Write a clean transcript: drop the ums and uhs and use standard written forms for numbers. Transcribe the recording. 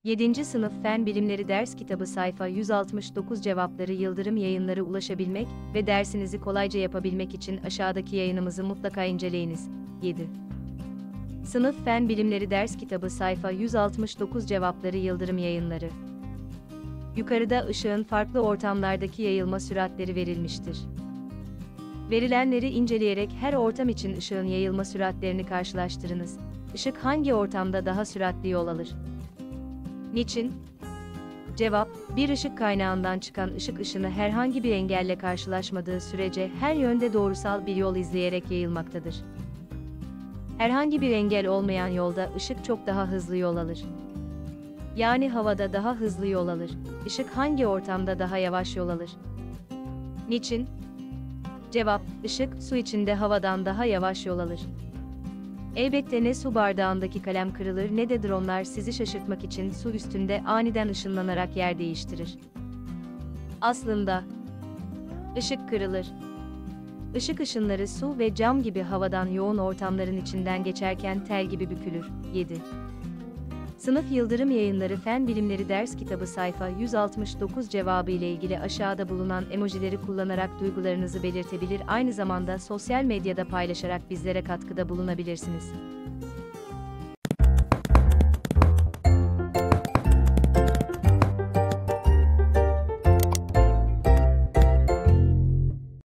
7. Sınıf Fen Bilimleri Ders Kitabı sayfa 169 Cevapları Yıldırım Yayınları ulaşabilmek ve dersinizi kolayca yapabilmek için aşağıdaki yayınımızı mutlaka inceleyiniz. 7. Sınıf Fen Bilimleri Ders Kitabı sayfa 169 Cevapları Yıldırım Yayınları. Yukarıda ışığın farklı ortamlardaki yayılma süratleri verilmiştir. Verilenleri inceleyerek her ortam için ışığın yayılma süratlerini karşılaştırınız. Işık hangi ortamda daha süratli yol alır? Niçin? Cevap, bir ışık kaynağından çıkan ışık ışını herhangi bir engelle karşılaşmadığı sürece her yönde doğrusal bir yol izleyerek yayılmaktadır. Herhangi bir engel olmayan yolda ışık çok daha hızlı yol alır. Yani havada daha hızlı yol alır. Işık hangi ortamda daha yavaş yol alır? Niçin? Cevap, ışık su içinde havadan daha yavaş yol alır. Elbette ne su bardağındaki kalem kırılır ne de dronlar sizi şaşırtmak için su üstünde aniden ışınlanarak yer değiştirir. Aslında ışık kırılır. Işık ışınları su ve cam gibi havadan yoğun ortamların içinden geçerken tel gibi bükülür. 7. Sınıf Yıldırım Yayınları Fen Bilimleri Ders Kitabı sayfa 169 cevabı ile ilgili aşağıda bulunan emojileri kullanarak duygularınızı belirtebilir, aynı zamanda sosyal medyada paylaşarak bizlere katkıda bulunabilirsiniz.